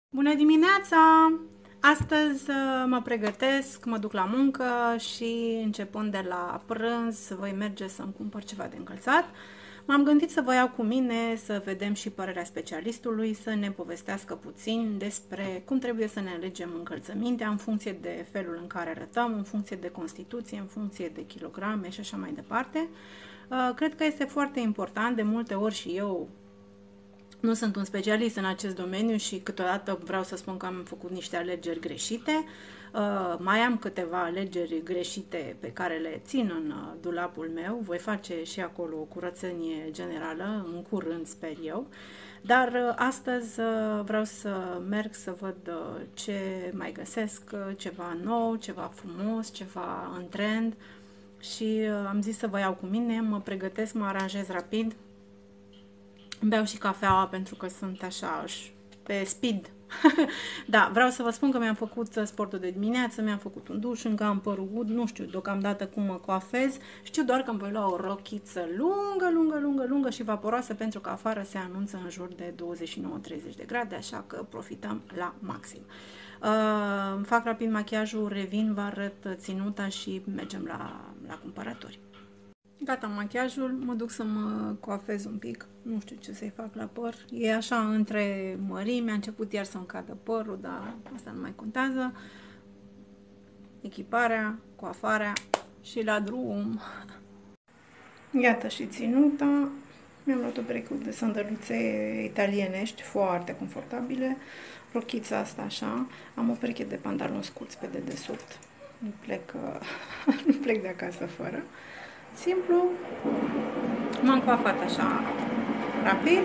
Bună dimineața! Astăzi mă pregătesc, mă duc la muncă și începând de la prânz voi merge să-mi cumpăr ceva de încălțat. M-am gândit să vă iau cu mine să vedem și părerea specialistului, să ne povestească puțin despre cum trebuie să ne alegem încălțămintea în funcție de felul în care arătăm, în funcție de constituție, în funcție de kilograme și așa mai departe. Cred că este foarte important, de multe ori și eu nu sunt un specialist în acest domeniu și câteodată vreau să spun că am făcut niște alegeri greșite. Mai am câteva alegeri greșite pe care le țin în dulapul meu. Voi face și acolo o curățenie generală, în curând, sper eu. Dar astăzi vreau să merg să văd ce mai găsesc, ceva nou, ceva frumos, ceva în trend. Și am zis să vă iau cu mine, mă pregătesc, mă aranjez rapid. Beau și cafeaua pentru că sunt așa pe speed. Da, vreau să vă spun că mi-am făcut sportul de dimineață, mi-am făcut un duș, încă am părul ud, nu știu deocamdată cum mă coafez. Știu doar că îmi voi lua o rochiță lungă și vaporoasă pentru că afară se anunță în jur de 29-30 de grade, așa că profităm la maxim. Fac rapid machiajul, revin, vă arăt ținuta și mergem la cumpărături. Gata machiajul, mă duc să mă coafez un pic, nu știu ce să-i fac la păr, e așa între mărimi, a început iar să-mi cadă părul, dar asta nu mai contează. Echiparea, coafarea și la drum. Iată și ținuta, mi-am luat o pereche de sandăluțe italienești, foarte confortabile, rochița asta așa, am o pereche de pantaloni scurți pe dedesubt, nu plec de acasă fără. Simplu, m-am coafat așa rapid.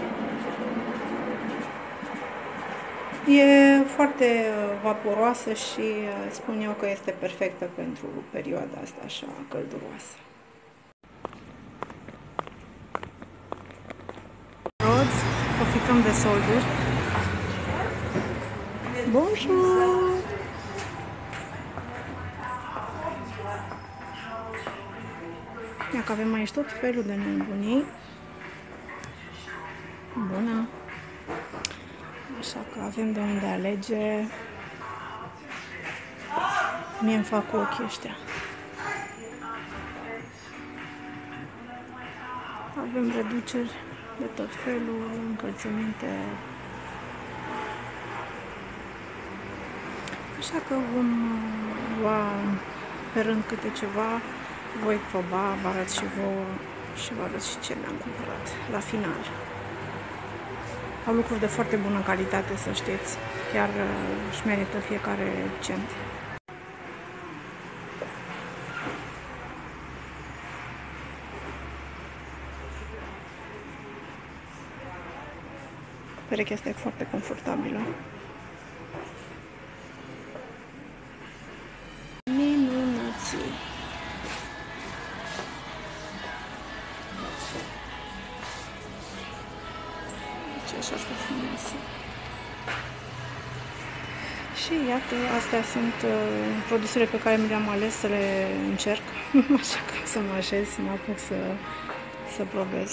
E foarte vaporoasă și spun eu că este perfectă pentru perioada asta așa călduroasă. Roți, profităm de solduri. Bonjour! Ia că avem aici tot felul de nebunii. Bună! Așa că avem de unde alege. Mie îmi fac ochii ăștia. Avem reduceri de tot felul, încălțăminte. Așa că vom lua pe rând câte ceva. Voi proba, vă arăt și vouă și vă arăt și ce mi-am cumpărat la final. Au lucruri de foarte bună calitate, să știți. Chiar își merită fiecare cent. Perechea asta e foarte confortabilă. Minunății! Așa și frumoasă. Și iată, astea sunt produsele pe care mi le-am ales să le încerc. Așa că să mă așez, să mă apuc să probez.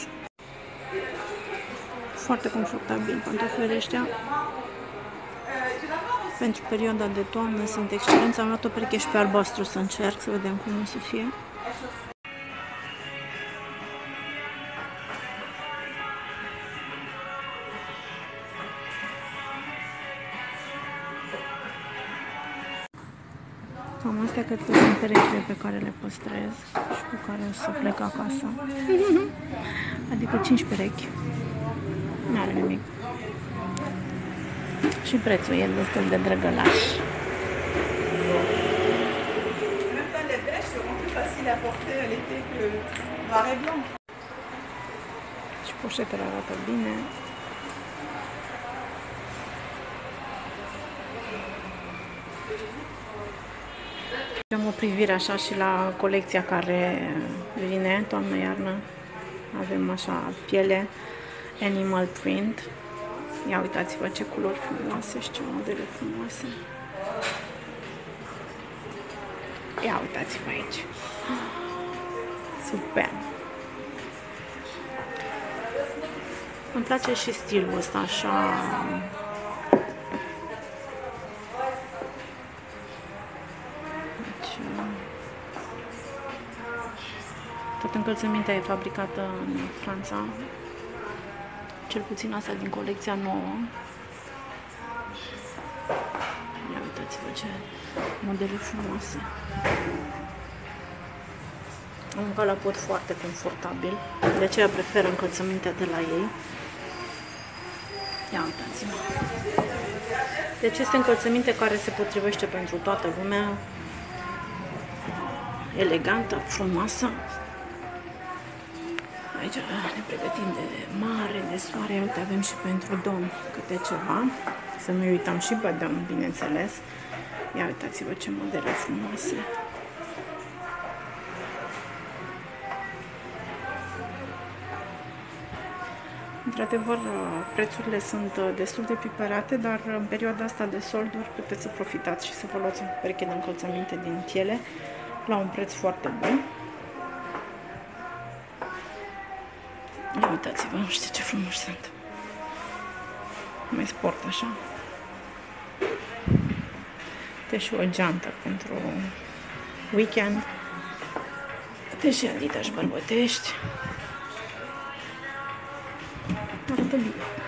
Foarte confortabil pantofii ăștia. Pentru perioada de toamnă sunt excelenți. Am luat o pereche și pe albastru să încerc, să vedem cum o să fie. Cam astea cred că sunt perechile pe care le păstrez și cu care o să plec acasă. Adică 5 perechi. Nu are nimic. Și prețul e destul de drăgălaș. Și poșetele arată bine. Am o privire așa și la colecția care vine toamnă-iarnă. Avem așa piele, animal print. Ia uitați-vă ce culori frumoase și ce modele frumoase. Ia uitați-vă aici. Super! Îmi place și stilul ăsta așa cât încălțămintea e fabricată în Franța. Cel puțin asta din colecția nouă. Ia uitați-vă ce modele frumoase. Am un calapot foarte confortabil, de aceea prefer încălțămintea de la ei. Ia uitați-vă. Deci este încălțăminte care se potrivește pentru toată lumea. Elegantă, frumoasă. Aici ne pregătim de mare, de soare. Uite, avem și pentru domn câte ceva. Să nu uităm și pe domn, bineînțeles. Ia uitați-vă ce modele frumoase. Într-adevăr, prețurile sunt destul de piperate, dar în perioada asta de solduri puteți să profitați și să vă luați o pereche de încălțăminte din piele la un preț foarte bun. Ia uitați-vă, nu știu ce frumoși sunt. Mai sport așa. Uite și o geantă pentru weekend. Uite și Adidas bărbătești. Arată bine.